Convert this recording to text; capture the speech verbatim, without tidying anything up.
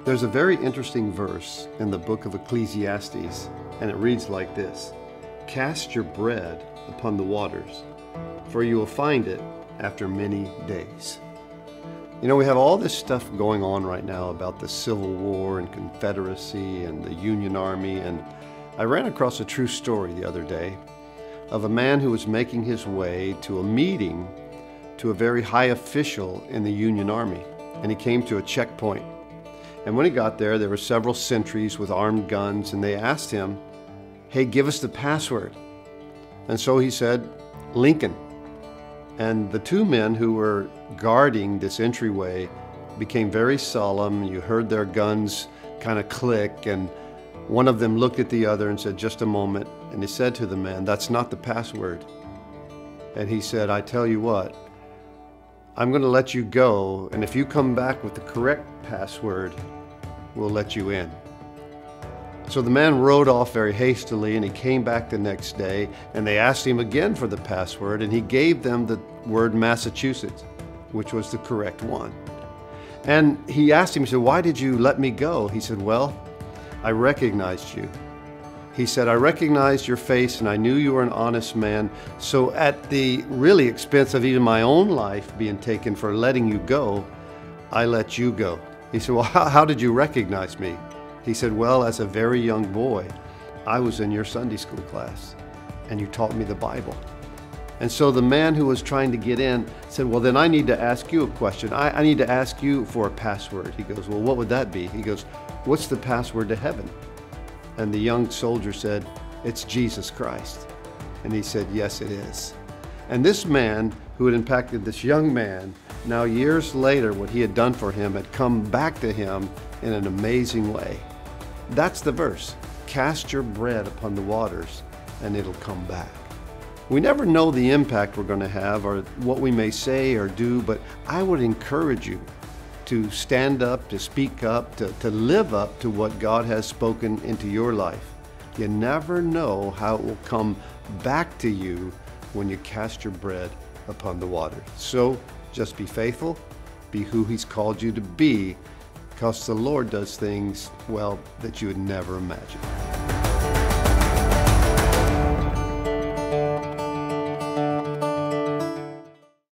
There's a very interesting verse in the book of Ecclesiastes, and it reads like this: "Cast your bread upon the waters, for you will find it after many days." You know, we have all this stuff going on right now about the Civil War and Confederacy and the Union Army, and I ran across a true story the other day of a man who was making his way to a meeting to a very high official in the Union Army, and he came to a checkpoint. And when he got there, there were several sentries with armed guns, and they asked him, "Hey, give us the password." And so he said, "Lincoln." And the two men who were guarding this entryway became very solemn. You heard their guns kind of click, and one of them looked at the other and said, "Just a moment." And he said to the man, "That's not the password." And he said, "I tell you what, I'm going to let you go, and if you come back with the correct password, we'll let you in." So the man rode off very hastily, and he came back the next day, and they asked him again for the password, and he gave them the word Massachusetts, which was the correct one. And he asked him, he said, "Why did you let me go?" He said, "Well, I recognized you." He said, "I recognized your face, and I knew you were an honest man, so at the really expense of even my own life being taken for letting you go, I let you go." He said, "Well, how, how did you recognize me?" He said, "Well, as a very young boy, I was in your Sunday school class, and you taught me the Bible." And so the man who was trying to get in said, "Well, then I need to ask you a question. I, I need to ask you for a password." He goes, "Well, what would that be?" He goes, "What's the password to heaven?" And the young soldier said, "It's Jesus Christ." And he said, "Yes, it is." And this man who had impacted this young man, now years later, what he had done for him had come back to him in an amazing way. That's the verse. Cast your bread upon the waters, and it'll come back. We never know the impact we're going to have or what we may say or do, but I would encourage you to stand up, to speak up, to, to live up to what God has spoken into your life. You never know how it will come back to you when you cast your bread upon the water. So just be faithful, be who He's called you to be, because the Lord does things, well, that you would never imagine.